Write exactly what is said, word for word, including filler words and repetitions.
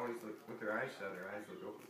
always look with their eyes shut. Their eyes look open.